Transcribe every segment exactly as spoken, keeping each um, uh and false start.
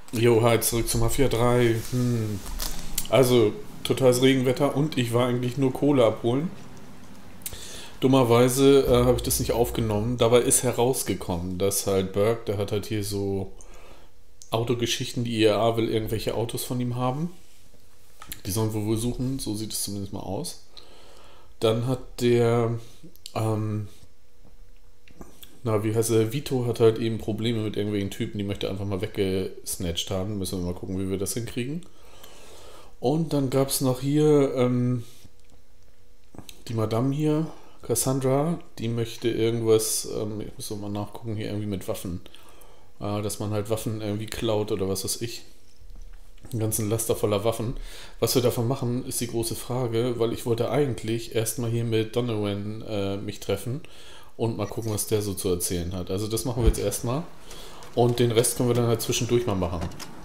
Jo, halt zurück zu Mafia drei. Hm. Also, totales Regenwetter und ich war eigentlich nur Kohle abholen. Dummerweise äh, habe ich das nicht aufgenommen. Dabei ist herausgekommen, dass halt Burke, der hat halt hier so Autogeschichten, die I A A will irgendwelche Autos von ihm haben. Die sollen wir wohl suchen, so sieht es zumindest mal aus. Dann hat der, ähm, na, wie heißt er, Vito hat halt eben Probleme mit irgendwelchen Typen, die möchte einfach mal weggesnatcht haben. Müssen wir mal gucken, wie wir das hinkriegen. Und dann gab es noch hier ähm, die Madame hier, Cassandra, die möchte irgendwas, ähm, ich muss noch mal nachgucken, hier irgendwie mit Waffen. Äh, dass man halt Waffen irgendwie klaut oder was weiß ich. Einen ganzen Laster voller Waffen. Was wir davon machen, ist die große Frage, weil ich wollte eigentlich erstmal hier mit Donovan äh, mich treffen und mal gucken, was der so zu erzählen hat. Also das machen wir jetzt erstmal. Und den Rest können wir dann halt zwischendurch mal machen.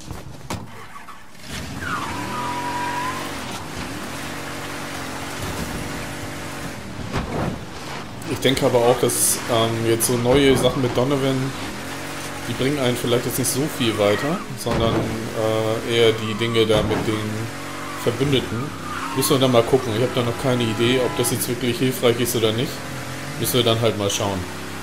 Ich denke aber auch, dass ähm, jetzt so neue Sachen mit Donovan, die bringen einen vielleicht jetzt nicht so viel weiter, sondern äh, eher die Dinge da mit den Verbündeten. Müssen wir dann mal gucken. Ich habe da noch keine Idee, ob das jetzt wirklich hilfreich ist oder nicht. Müssen wir dann halt mal schauen.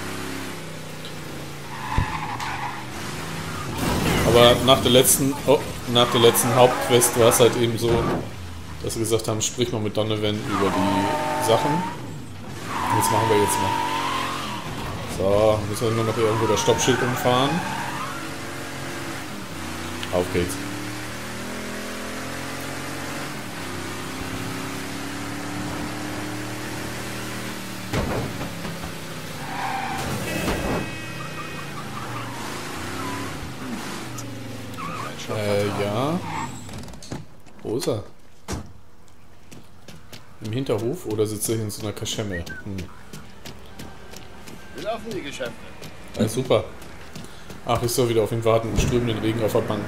Aber nach der letzten, oh, nach der letzten Hauptquest war es halt eben so, dass wir gesagt haben, sprich mal mit Donovan über die Sachen. Das machen wir jetzt mal. So, müssen wir nur noch irgendwo das Stoppschild umfahren. Auf geht's. Äh, ja. Wo ist er? Im Hinterhof oder sitzt er hier in so einer Kaschemme? Hm. Wie laufen die Geschäfte? Ja, super. Ach, ich soll wieder auf ihn warten, im strömenden Regen auf der Bank.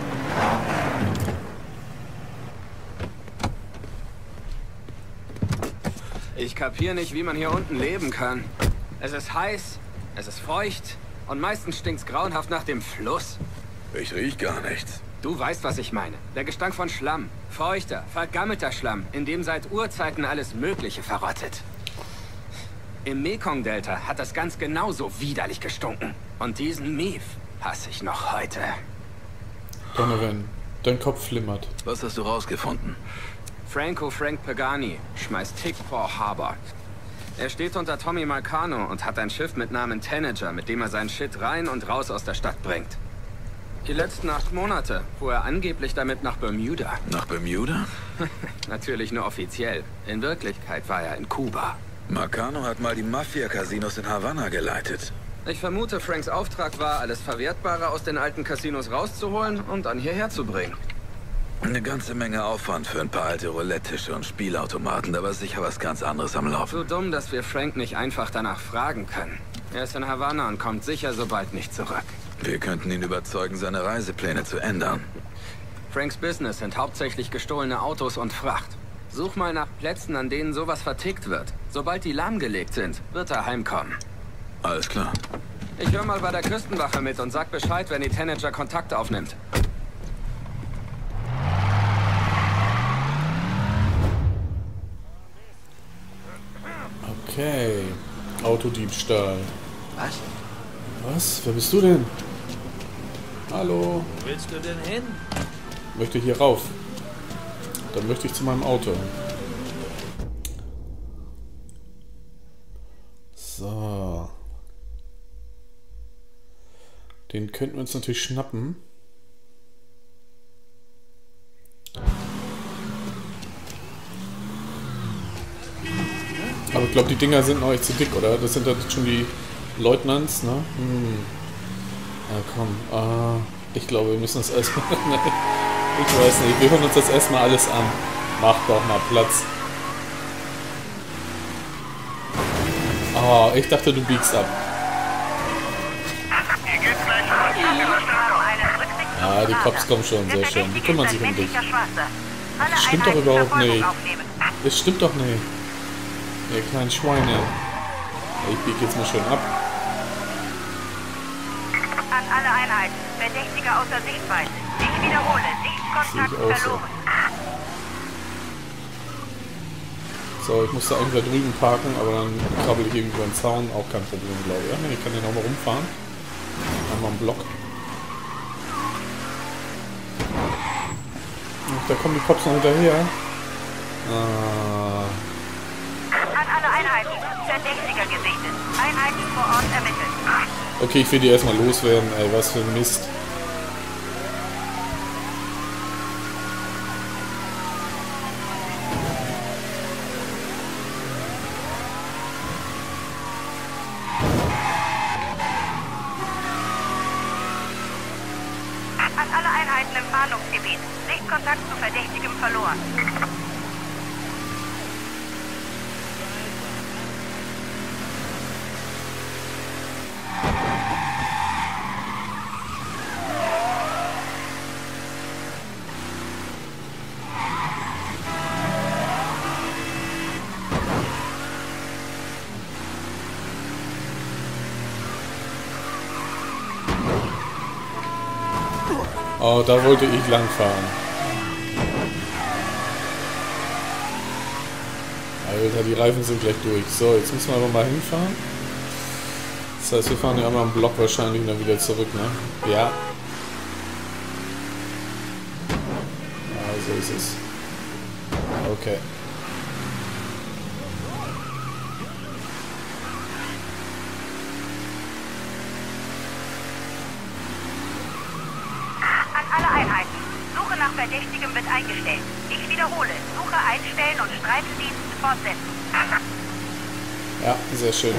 Ich kapiere nicht, wie man hier unten leben kann. Es ist heiß, es ist feucht und meistens stinkt's grauenhaft nach dem Fluss. Ich riech gar nichts. Du weißt, was ich meine. Der Gestank von Schlamm. Feuchter, vergammelter Schlamm, in dem seit Urzeiten alles Mögliche verrottet. Im Mekong-Delta hat das ganz genauso widerlich gestunken. Und diesen Mief hasse ich noch heute. Donovan, dein Kopf flimmert. Was hast du rausgefunden? Franco Frank Pagani schmeißt Tick vor Harbor. Er steht unter Tommy Marcano und hat ein Schiff mit Namen Tanager, mit dem er sein Shit rein und raus aus der Stadt bringt. Die letzten acht Monate fuhr er angeblich damit nach Bermuda. Nach Bermuda? Natürlich nur offiziell. In Wirklichkeit war er in Kuba. Marcano hat mal die Mafia-Casinos in Havanna geleitet. Ich vermute, Franks Auftrag war, alles Verwertbare aus den alten Casinos rauszuholen und dann hierher zu bringen. Eine ganze Menge Aufwand für ein paar alte Roulette-Tische und Spielautomaten, da war sicher was ganz anderes am Laufen. So dumm, dass wir Frank nicht einfach danach fragen können. Er ist in Havanna und kommt sicher so bald nicht zurück. Wir könnten ihn überzeugen, seine Reisepläne zu ändern. Franks Business sind hauptsächlich gestohlene Autos und Fracht. Such mal nach Plätzen, an denen sowas vertickt wird. Sobald die lahmgelegt sind, wird er heimkommen. Alles klar. Ich höre mal bei der Küstenwache mit und sag Bescheid, wenn die Tanager Kontakt aufnimmt. Okay. Autodiebstahl. Was? Was? Wer bist du denn? Hallo. Wo willst du denn hin? Ich möchte hier rauf. Dann möchte ich zu meinem Auto. So. Den könnten wir uns natürlich schnappen. Aber ich glaube, die Dinger sind noch echt zu dick, oder? Das sind dann schon die Leutnants, ne? Hm. Ja, komm. Äh, ich glaube, wir müssen das erstmal... Ich weiß nicht, wir hören uns das erstmal alles an. Mach doch mal Platz. Oh, ich dachte, du biegst ab. Ja, die Cops kommen schon, sehr schön. Die kümmern sich um dich. Das stimmt doch überhaupt nicht. Das stimmt doch nicht. Ihr kleinen Schweine. Ich bieg jetzt mal schön ab. An alle Einheiten. Verdächtiger außer Sichtweite. Ich wiederhole, Sichtkontakt Sehe ich auch so. verloren. So, ich musste eigentlich da drüben parken, aber dann krabbel ich irgendwie über den Zaun, auch kein Problem, glaube ich. Ja, nee, ich kann hier nochmal rumfahren. Einmal einen Block. Ach, da kommen die Cops noch hinterher. Ah. An alle Einheiten. Verdächtiger gesichtet. Einheiten vor Ort ermittelt. Okay, ich will die erstmal loswerden, ey, was für ein Mist. An alle Einheiten im Fahndungsgebiet. Sichtkontakt zu Verdächtigem verloren. Oh, da wollte ich lang fahren. Alter, die Reifen sind gleich durch. So, jetzt müssen wir aber mal hinfahren. Das heißt, wir fahren ja einmal einen Block wahrscheinlich und dann wieder zurück, ne? Ja. Ja, so ist es. Okay. Nach Verdächtigem wird eingestellt. Ich wiederhole, Suche einstellen und Streifendienst fortsetzen. Ja, sehr schön.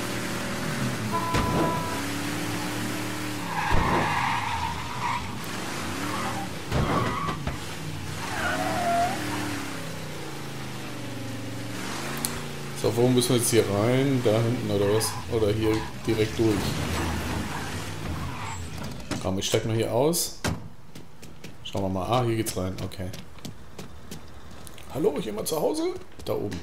So, wo müssen wir jetzt hier rein? Da hinten oder was? Oder hier direkt durch? Komm, ich steig mal hier aus. Schauen wir mal. Ah, hier geht's rein. Okay. Hallo, jemand zu Hause? Da oben.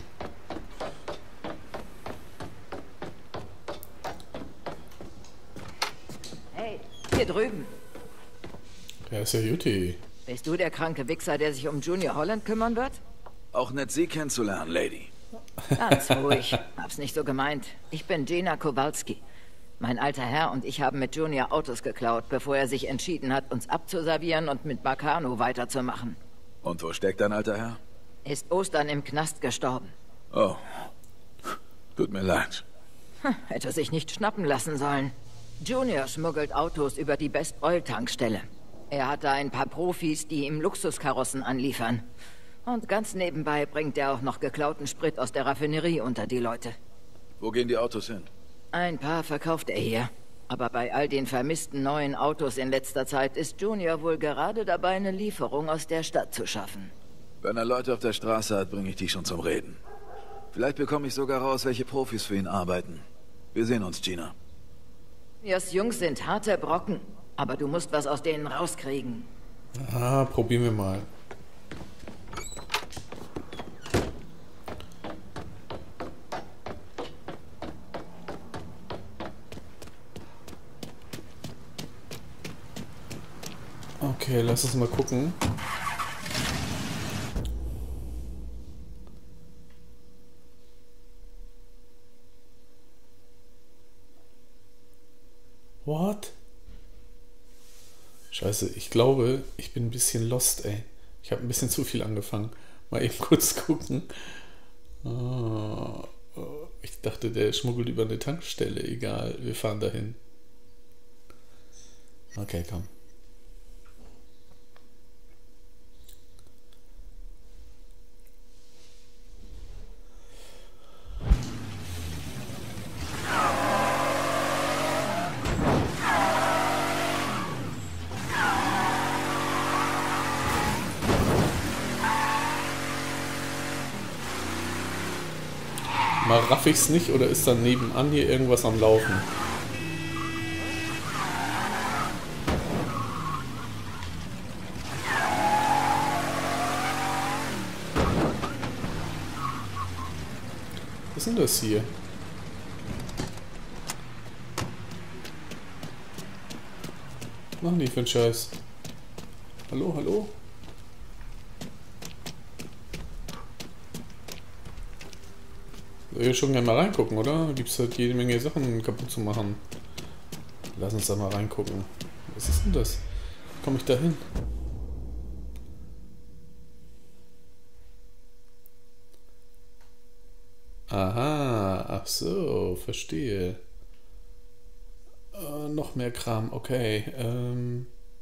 Hey, hier drüben. Ja, ist ja Jutti. Bist du der kranke Wichser, der sich um Junior Holland kümmern wird? Auch nett, Sie kennenzulernen, Lady. Ganz ruhig. Hab's nicht so gemeint. Ich bin Gina Kowalski. Mein alter Herr und ich haben mit Junior Autos geklaut, bevor er sich entschieden hat, uns abzuservieren und mit Marcano weiterzumachen. Und wo steckt dein alter Herr? Ist Ostern im Knast gestorben. Oh. Tut mir leid. Hm, hätte sich nicht schnappen lassen sollen. Junior schmuggelt Autos über die Best Oil Tankstelle. Er hat da ein paar Profis, die ihm Luxuskarossen anliefern. Und ganz nebenbei bringt er auch noch geklauten Sprit aus der Raffinerie unter die Leute. Wo gehen die Autos hin? Ein paar verkauft er hier. Aber bei all den vermissten neuen Autos in letzter Zeit ist Junior wohl gerade dabei, eine Lieferung aus der Stadt zu schaffen. Wenn er Leute auf der Straße hat, bringe ich die schon zum Reden. Vielleicht bekomme ich sogar raus, welche Profis für ihn arbeiten. Wir sehen uns, Gina. Juniors Jungs sind harte Brocken, aber du musst was aus denen rauskriegen. Ah, probieren wir mal. Okay, lass uns mal gucken. What? Scheiße, ich glaube, ich bin ein bisschen lost, ey. Ich habe ein bisschen zu viel angefangen. Mal eben kurz gucken. Oh, ich dachte, der schmuggelt über eine Tankstelle. Egal, wir fahren dahin. Okay, komm. Mal raff ich's nicht oder ist da nebenan hier irgendwas am Laufen? Was ist denn das hier? Was machen die für einen Scheiß? Hallo, hallo? Ich will schon gerne mal reingucken, oder? Da gibt es halt jede Menge Sachen kaputt zu machen. Lass uns da mal reingucken. Was ist denn das? Wie komme ich da hin? Aha, ach so, verstehe. Äh, noch mehr Kram, okay. Ähm...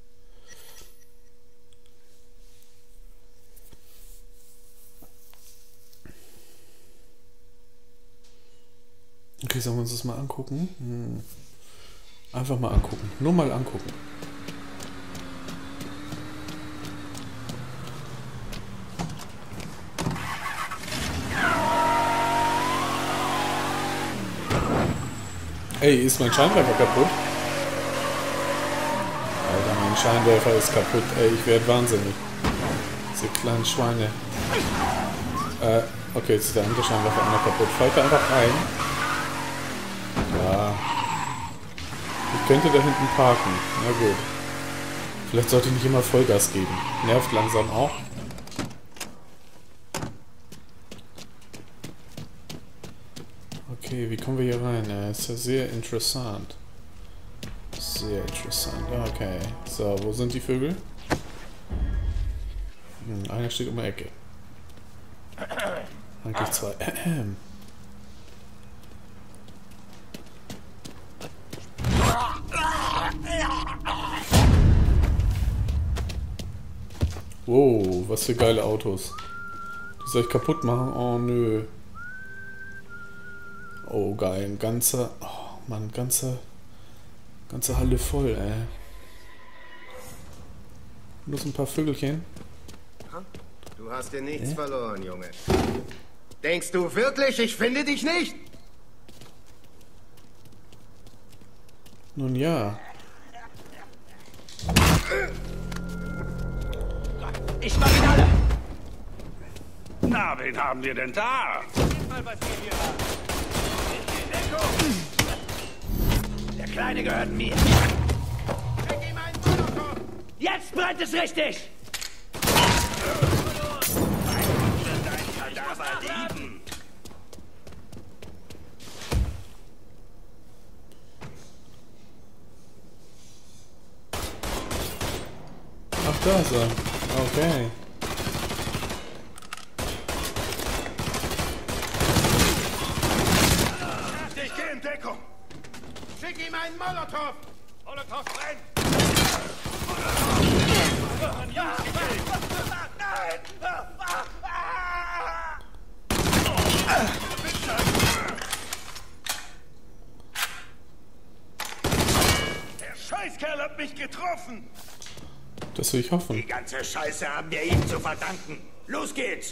Okay, sollen wir uns das mal angucken? Hm. Einfach mal angucken. Nur mal angucken. Ey, ist mein Scheinwerfer kaputt? Alter, mein Scheinwerfer ist kaputt. Ey, ich werde wahnsinnig. Diese kleinen Schweine. Äh, okay, jetzt ist der andere Scheinwerfer auch noch kaputt. Fallt da einfach rein. Ja. Ich könnte da hinten parken. Na gut. Vielleicht sollte ich nicht immer Vollgas geben. Nervt langsam auch. Okay, wie kommen wir hier rein? Ja, ist ja sehr interessant. Sehr interessant. Okay. So, wo sind die Vögel? Hm, einer steht um die Ecke. Eigentlich zwei. Wow, was für geile Autos. Die soll ich kaputt machen? Oh nö. Oh geil, ein ganzer, oh Mann, ganze, ganze Halle voll, ey. Nur so ein paar Vögelchen. Du hast dir nichts äh? verloren, Junge. Denkst du wirklich, ich finde dich nicht? Nun ja. Ich mach ihn alle! Na, wen haben wir denn da? Seht mal, was wir hier haben. Der Kleine gehört mir. Jetzt brennt es richtig! Ach, da ist er. Okay. Ich gehe in Deckung. Schick ihm einen Molotow. Molotow brennt. Ja, nein! Der Scheißkerl hat mich getroffen. Das will ich hoffen. Die ganze Scheiße haben wir ihm zu verdanken. Los geht's!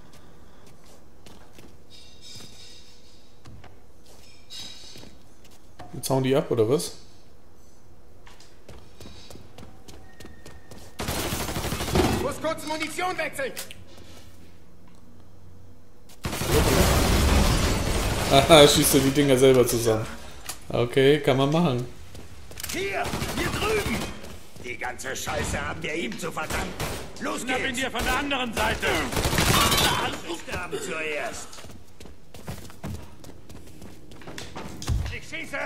Jetzt hauen die ab, oder was? Muss kurz Munition wechseln! Haha, schießt du die Dinger selber zusammen. Okay, kann man machen. Hier, hier drüben! Die ganze Scheiße haben wir ihm zu verdanken. Los geht's! Schnapp ihn dir von der anderen Seite! Ich sterbe zuerst! Ich schieße! Ich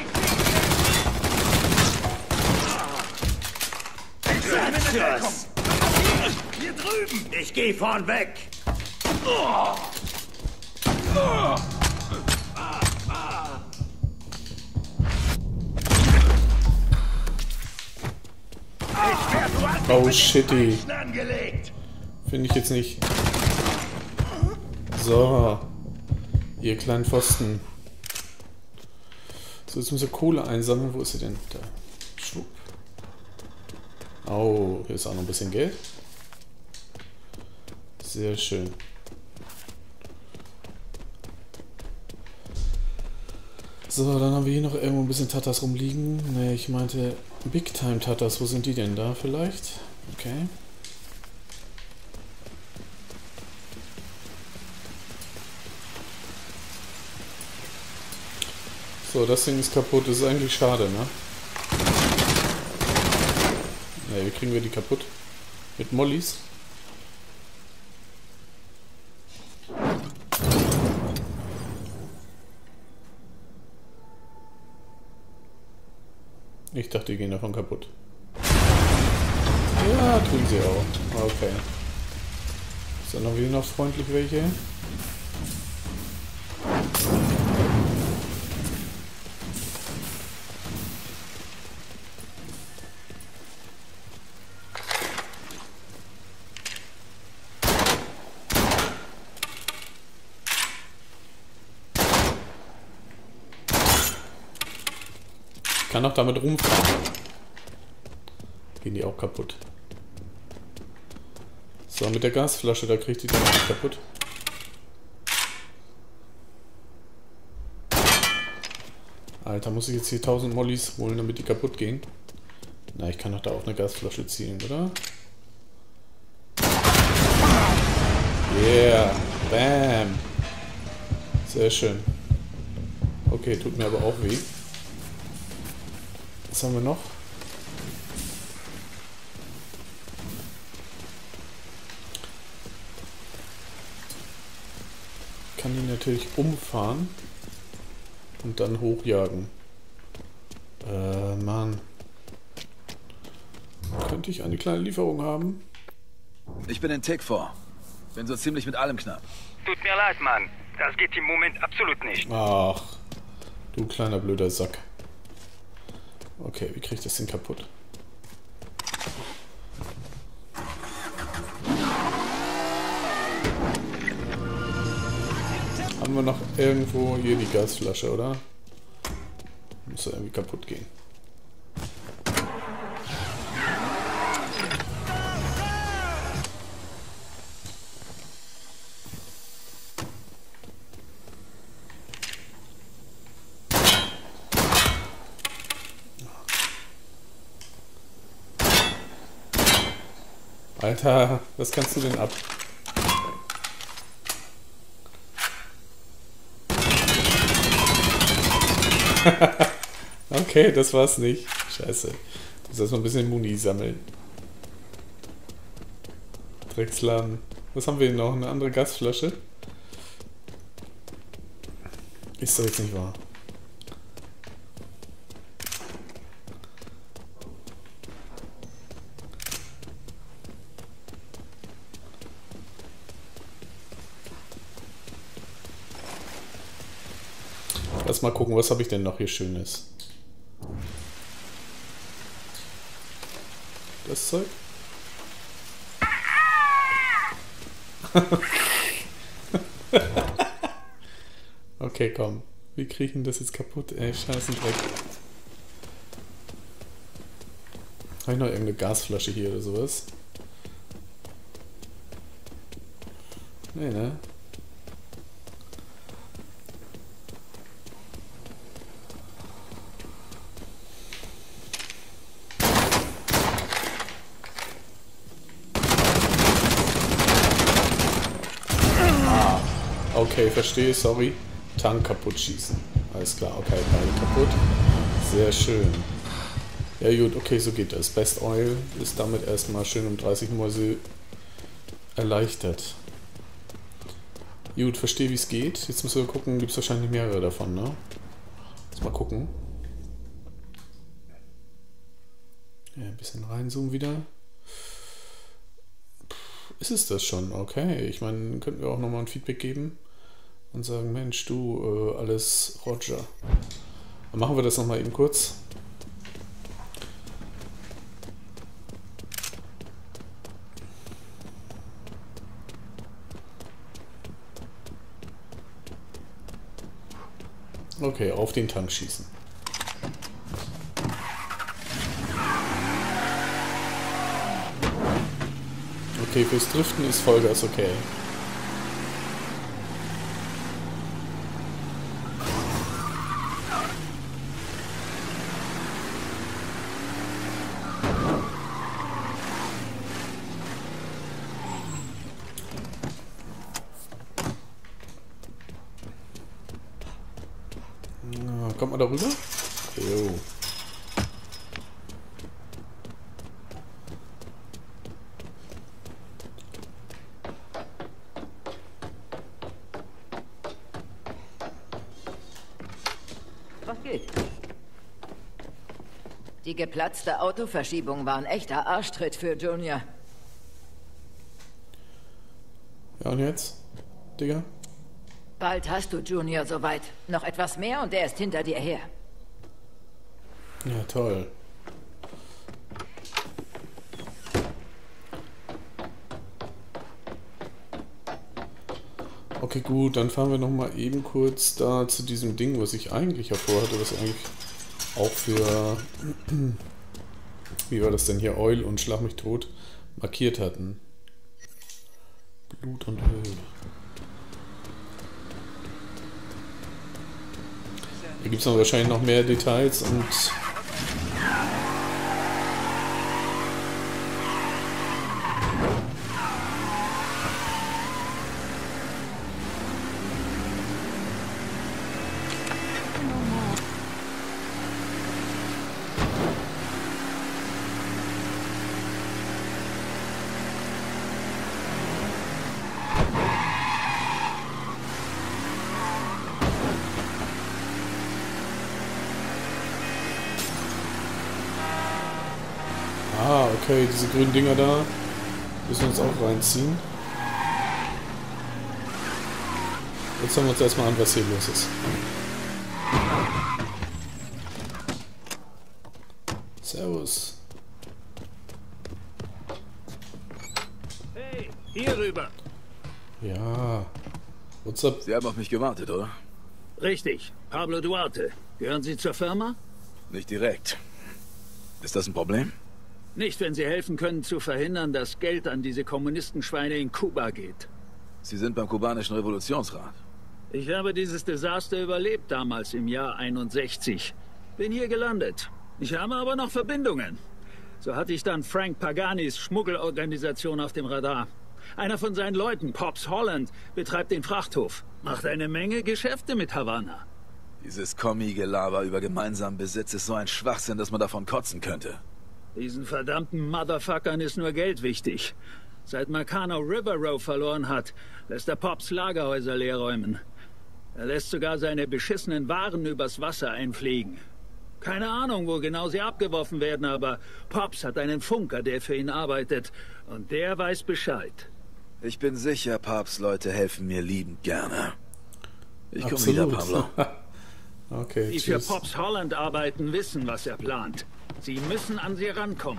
schieße! Ich hier drüben! Ich geh vorn weg! Oh. Oh. Oh shitty. Finde ich jetzt nicht. So. Ihr kleinen Pfosten. So, jetzt müssen wir Kohle einsammeln. Wo ist sie denn? Da. Schwupp. Oh, hier ist auch noch ein bisschen Geld. Sehr schön. So, dann haben wir hier noch irgendwo ein bisschen Tatas rumliegen. Ne, ich meinte Big Time Tatas. Wo sind die denn da vielleicht? Okay. So, das Ding ist kaputt. Das ist eigentlich schade, ne? Ne, wie kriegen wir die kaputt? Mit Mollys. Ich dachte, die gehen davon kaputt. Ja, tun sie auch. Okay. Ist da noch wieder noch freundlich welche? Ich kann auch damit rumfahren. Gehen die auch kaputt. So, mit der Gasflasche, da kriegt die dann nicht kaputt. Alter, muss ich jetzt hier tausend Mollys holen, damit die kaputt gehen? Na, ich kann doch da auf eine Gasflasche zielen, oder? Yeah, bam. Sehr schön. Okay, tut mir aber auch weh. Was haben wir noch? Ich kann die natürlich umfahren und dann hochjagen. Äh, Mann. Könnte ich eine kleine Lieferung haben? Ich bin in Tick vor. Bin so ziemlich mit allem knapp. Tut mir leid, Mann. Das geht im Moment absolut nicht. Ach, du kleiner blöder Sack. Okay, wie kriege ich das denn kaputt? Haben wir noch irgendwo hier die Gasflasche, oder? Muss ja irgendwie kaputt gehen. Alter, was kannst du denn ab? Okay, das war's nicht. Scheiße. Du sollst mal ein bisschen Muni sammeln. Drecksladen. Was haben wir denn noch? Eine andere Gasflasche? Ist doch jetzt nicht wahr. Lass mal gucken, was habe ich denn noch hier Schönes? Das Zeug? Okay, komm. Wir kriegen das jetzt kaputt, ey. Scheißendreck. Habe ich noch irgendeine Gasflasche hier oder sowas? Nee, ne? Okay, verstehe, sorry. Tank kaputt schießen. Alles klar, okay, beide kaputt. Sehr schön. Ja gut, okay, so geht das. Best Oil ist damit erstmal schön um dreißig Mäuse erleichtert. Gut, verstehe, wie es geht. Jetzt müssen wir gucken, gibt es wahrscheinlich mehrere davon, ne? Jetzt mal gucken. Ja, ein bisschen reinzoomen wieder. Ist es das schon? Okay, ich meine, könnten wir auch nochmal ein Feedback geben und sagen, Mensch, du, äh, alles Roger. Dann machen wir das nochmal eben kurz. Okay, auf den Tank schießen. Okay, fürs Driften ist Vollgas okay. Na, kommt man da rüber? Jo. Geht. Die geplatzte Autoverschiebung war ein echter Arschtritt für Junior. Ja, und jetzt, Digga? Bald hast du Junior soweit. Noch etwas mehr und er ist hinter dir her. Ja, toll. Okay, gut, dann fahren wir noch mal eben kurz da zu diesem Ding, was ich eigentlich hervorhatte, was eigentlich auch für, wie war das denn hier, Oil und Schlag mich tot markiert hatten. Blut und Öl. Hier gibt es dann wahrscheinlich noch mehr Details und ah, okay, diese grünen Dinger da müssen wir uns auch reinziehen. Jetzt schauen wir uns erstmal an, was hier los ist. Servus. Hey, hier rüber. Ja. What's up? Sie haben auf mich gewartet, oder? Richtig, Pablo Duarte. Gehören Sie zur Firma? Nicht direkt. Ist das ein Problem? Nicht, wenn Sie helfen können, zu verhindern, dass Geld an diese Kommunistenschweine in Kuba geht. Sie sind beim kubanischen Revolutionsrat. Ich habe dieses Desaster überlebt damals im Jahr einundsechzig. Bin hier gelandet. Ich habe aber noch Verbindungen. So hatte ich dann Frank Paganis Schmuggelorganisation auf dem Radar. Einer von seinen Leuten, Pops Holland, betreibt den Frachthof. Macht eine Menge Geschäfte mit Havanna. Dieses Kommi-Gelaber über gemeinsamen Besitz ist so ein Schwachsinn, dass man davon kotzen könnte. Diesen verdammten Motherfuckern ist nur Geld wichtig. Seit Marcano River Row verloren hat, lässt er Pops Lagerhäuser leerräumen. Er lässt sogar seine beschissenen Waren übers Wasser einfliegen. Keine Ahnung, wo genau sie abgeworfen werden, aber Pops hat einen Funker, der für ihn arbeitet. Und der weiß Bescheid. Ich bin sicher, Pops Leute helfen mir liebend gerne. Ich komme Absolut. wieder, Pablo. Okay, Die für tschüss. Pops Holland arbeiten, wissen, was er plant. Sie müssen an sie rankommen.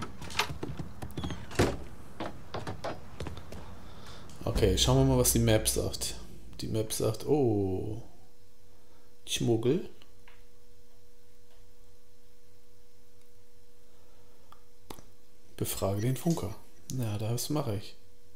Okay, schauen wir mal, was die Map sagt. Die Map sagt, oh, Schmuggel. Befrage den Funker. Na, das mache ich.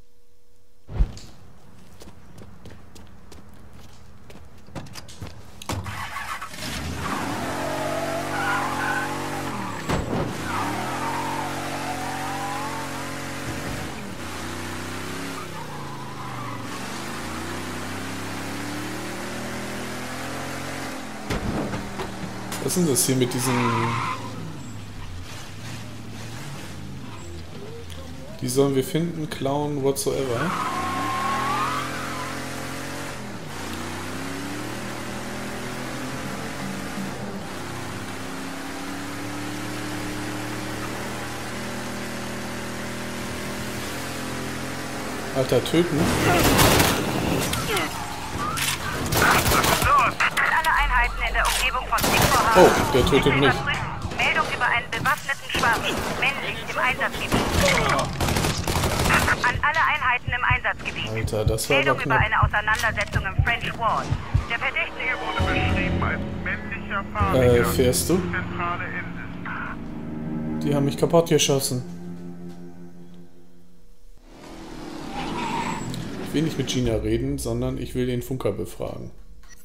Was ist denn das hier mit diesen... Die sollen wir finden, klauen, whatsoever. Alter, töten. Alle Einheiten in der Umgebung von Tickfor Oh, der tötet mich. Meldung über einen bewaffneten Schwarm, männlich im Einsatzgebiet. An alle Einheiten im Einsatzgebiet. Alter, das war Meldung aber über knapp. eine Auseinandersetzung im French Ward. Der Verdächtige wurde beschrieben als männlicher Farbiger. Äh, fährst du? Zentrale in... Die haben mich kaputt geschossen. Ich will nicht mit Gina reden, sondern ich will den Funker befragen.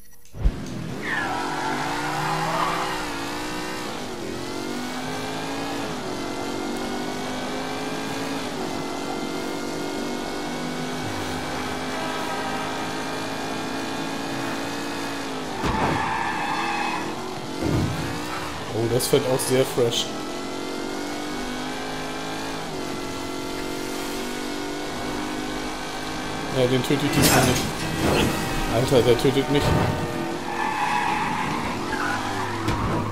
Oh, das fällt auch sehr fresh. Ja, den töte ich diesmal nicht. Alter, der tötet mich.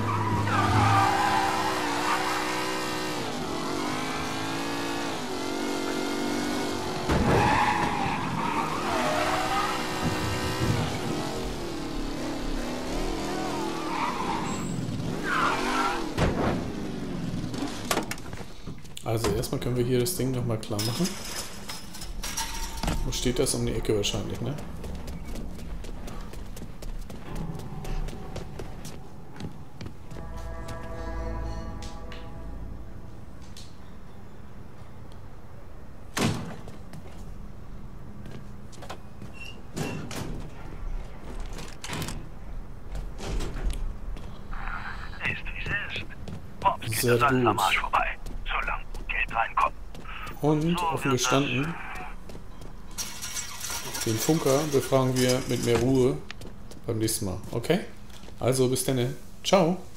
Also erstmal können wir hier das Ding nochmal klar machen. Wo steht das? Um die Ecke wahrscheinlich, ne? Sehr gut. Und offen gestanden, den Funker befragen wir mit mehr Ruhe beim nächsten Mal. Okay? Also bis dann. Ciao.